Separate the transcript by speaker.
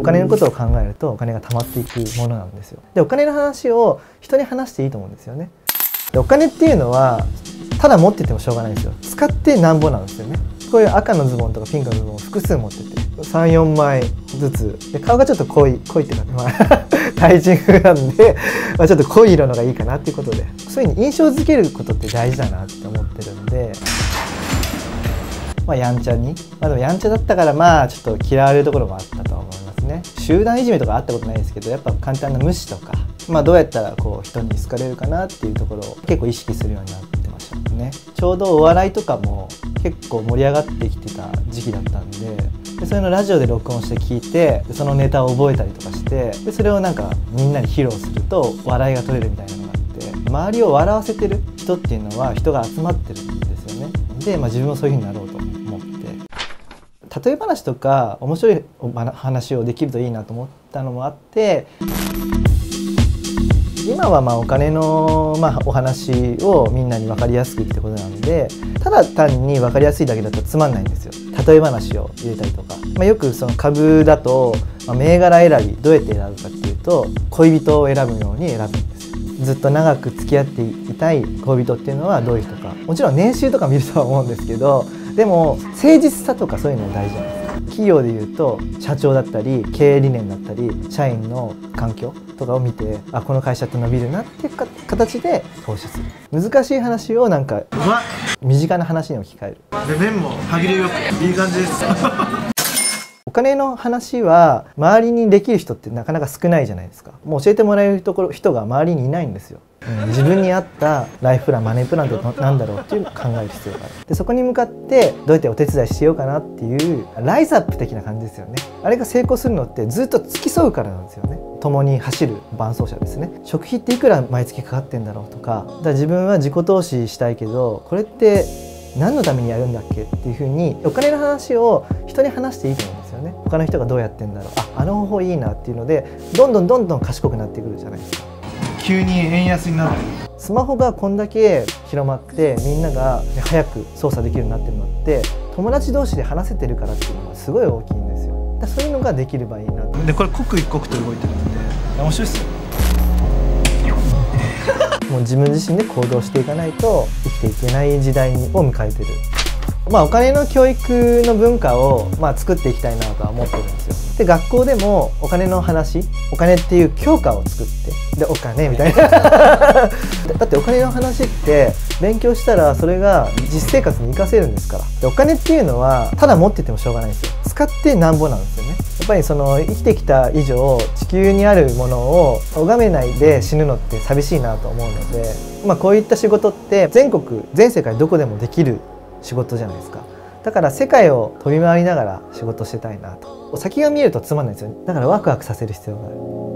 Speaker 1: お金のことを考えるとお金が貯まっていくものなんですよ。でお金の話を人に話していいと思うんですよね。でお金っていうのはただ持っててもしょうがないんですよ。使ってなんぼなんですよね。こういう赤のズボンとかピンクのズボンを複数持ってて 3,4 枚ずつで顔がちょっと濃いっていうか、体重風なんで、ちょっと濃い色のがいいかなっていうことで、そういうふうに印象づけることって大事だなって思ってるんで、やんちゃに、でもやんちゃだったからちょっと嫌われるところもあったとは思いますね。集団いじめとかあったことないですけど、やっぱ簡単な無視とか、どうやったらこう人に好かれるかなっていうところを結構意識するようになってましたね。ちょうどお笑いとかも結構盛り上がってきてた時期だったんで、それのラジオで録音して聞いて、そのネタを覚えたりとかして、それをみんなに披露すると笑いが取れるみたいなのがあって、周りを笑わせてる人っていうのは人が集まってるんですよね。で、自分もそういう風になろうと思って、例え話とか面白い話をできるといいなと思ったのもあって、今はお金のお話をみんなに分かりやすくってことなんで、ただ単に分かりやすいだけだとつまんないんですよ。例え話を入れたりとか、よくその株だと、銘柄選びどうやって選ぶかっていうと、恋人を選ぶように選ぶんですよ。ずっと長く付き合っていたい恋人っていうのはどういう人か、もちろん年収とか見るとは思うんですけど、でも誠実さとかそういうのが大事なんです。企業でいうと社長だったり経営理念だったり社員の環境とかを見て、この会社って伸びるなっていう形で投資する。難しい話を身近な話に置き換える。
Speaker 2: で麺も歯切れよくいい感じです
Speaker 1: お金の話は周りにできる人ってなかなか少ないじゃないですか。もう教えてもらえる人が周りにいないんですよ。自分に合ったライフプラン、マネープランって何だろうっていうのを考える必要がある。でそこに向かってどうやってお手伝いしようかなっていうライズアップ的な感じですよね。あれが成功するのってずっと付き添うからなんですよね。共に走る伴走者ですね。食費っていくら毎月かかってんだろうとか、だから自分は自己投資したいけどこれって何のためにやるんだっけっていうふうにお金の話を人に話していいと思うんですよね。他の人がどうやってんだろう、あの方法いいなっていうのでどんどん賢くなってくるじゃないですか。
Speaker 2: 急に円安になる。
Speaker 1: スマホがこんだけ広まってみんなが早く操作できるようになってるのって友達同士で話せてるからっていうのがすごい大きいんですよ。だそういうのができればいいな。
Speaker 2: でこれ刻一刻と動いてるんで面白いっすよ。
Speaker 1: もう自分自身で行動していかないと生きていけない時代を迎えてる。お金の教育の文化を作っていきたいなとは思ってるんですよ。で学校でもお金の話、お金っていう教科を作って、でお金みたいなだってお金の話って勉強したらそれが実生活に活かせるんですから。でお金っていうのはただ持っててもしょうがないんですよ。使ってなんぼなんですよね。やっぱり生きてきた以上地球にあるものを拝めないで死ぬのって寂しいなと思うので、こういった仕事って全世界どこでもできる仕事じゃないですか。だから世界を飛び回りながら仕事してたいなと。先が見えるとつまんないですよね。だからワクワクさせる必要がある。